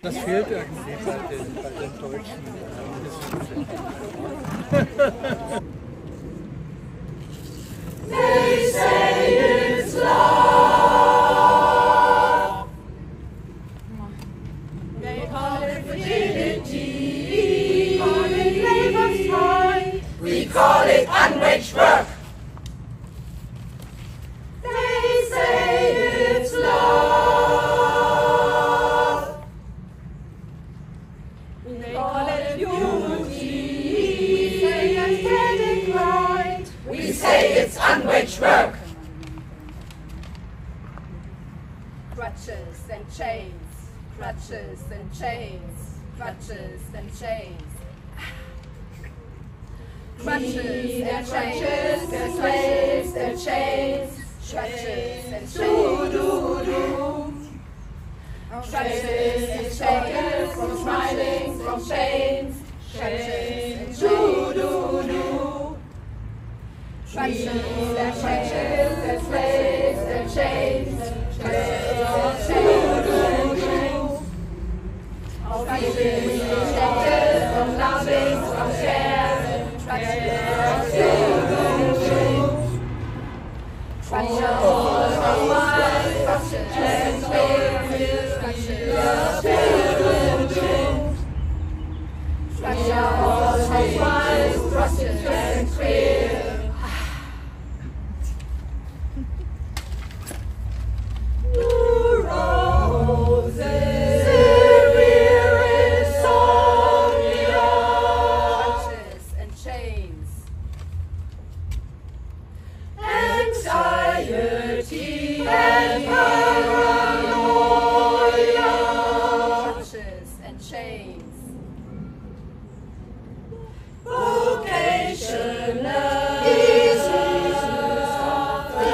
Das fehlt irgendwie bei den Deutschen. They say it's love. They call it fragility. We call it labor's time. We call it unwaged work. They say it's love. They call it beauty. We say aesthetic right. We say it's unwaged work. Crutches and chains, crutches and chains, crutches and chains. Crutches and chains, their slaves, their chains, crutches and chains. Crutches and chains, from smiling, from chains, crutches and chains. Crutches and chains, their slaves, their chains, crutches and chains. Crutches and chains, from loving, from shares, crutches and chains. Crutches and wise, crutches and spirits, crutches and chains. Crutches and wise, crutches and spirits. Anxiety and paranoia, crutches and chains. Vocational diseases of the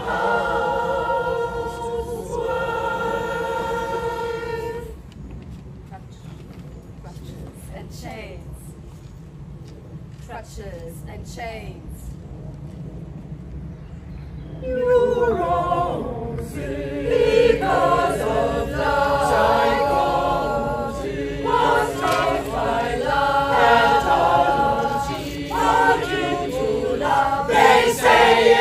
housewife. Crutches and chains. Crutches and chains. Because of love, psychology was taught by love, pathology, are due to love. They say